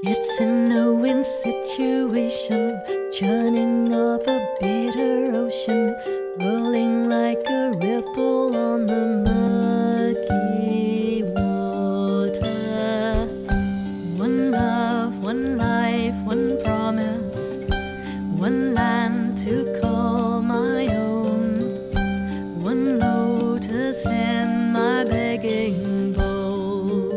It's a no-win situation, churning of a bitter ocean, rolling like a ripple on the murky water. One love, one life, one promise, one land to call my own, one lotus in my begging bowl.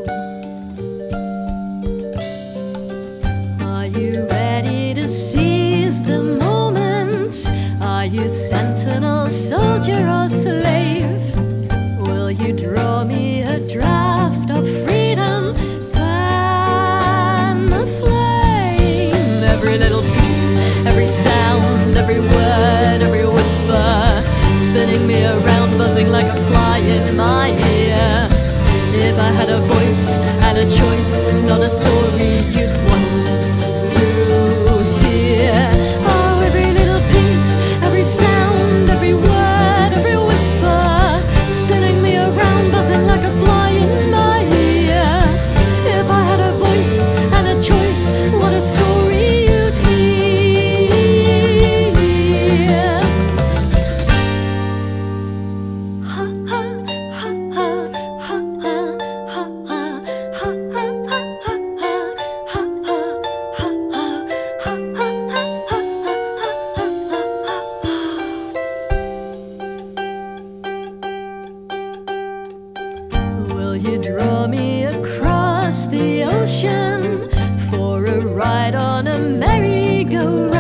Are you ready to seize the moment? Are you sentinel, soldier or slave? Will you draw me a draft of freedom? Fan the flame. Every little piece, every sound, every word, every whisper, spinning me around, buzzing like a fly in my ear. If I had a voice and a choice, not a story you'd want to hear. Oh, every little piece, every sound, every word, every whisper, spinning me around, buzzing like a fly in my ear. If I had a voice and a choice, what a story you'd hear. Ha ha ha ha ha ha ha ha ha Will you draw me across the ocean for a ride on a merry-go-round?